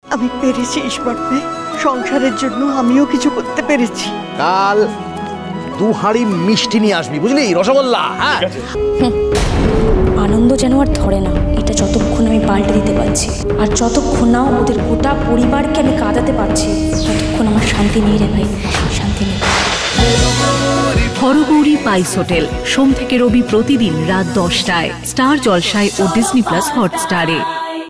আমি পেরেছি ঈশ্বর ভাই, সংসারের জন্য আমিও কিছু করতে পেরেছি। কাল 2 হাঁড়ি মিষ্টি নিয়ে আসবি, বুঝলি? রসগোল্লা। হ্যাঁ, আনন্দ যেন আর ধরে না, এটা যতক্ষণ আমি পাল্টে দিতে পারছি, আর যতক্ষণ না ওদের গোটা পরিবারকে আমি কাঁদাতে পারছি, ততক্ষণ আমার শান্তি নেই রে ভাই, শান্তি নেই। হরগৌরী পাইস হোটেল, সোম থেকে রবি প্রতিদিন রাত 10টায় স্টার জলসায় ও ডিজনি প্লাস হটস্টারে।